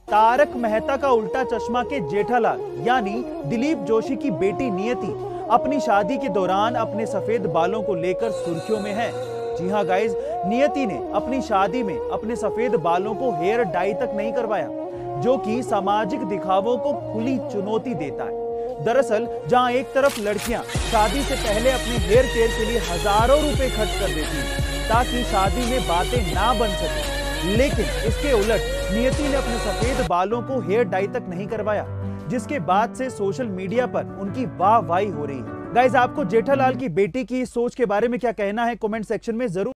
तारक मेहता का उल्टा चश्मा के जेठालाल यानी दिलीप जोशी की बेटी नियति अपनी शादी के दौरान अपने सफेद बालों को लेकर सुर्खियों में है। जी हां गाइस, नियति ने अपनी शादी में अपने सफेद बालों को हेयर डाई तक नहीं करवाया, जो कि सामाजिक दिखावों को खुली चुनौती देता है। दरअसल जहां एक तरफ लड़कियां शादी से पहले अपने हेयर केयर के लिए हजारों रुपए खर्च कर देती हैं ताकि शादी में बातें ना बन सके, लेकिन इसके उलट नियति ने अपने सफेद बालों को हेयर डाई तक नहीं करवाया, जिसके बाद से सोशल मीडिया पर उनकी वाहवाही हो रही है। गाइस, आपको जेठालाल की बेटी की सोच के बारे में क्या कहना है, कमेंट सेक्शन में जरूर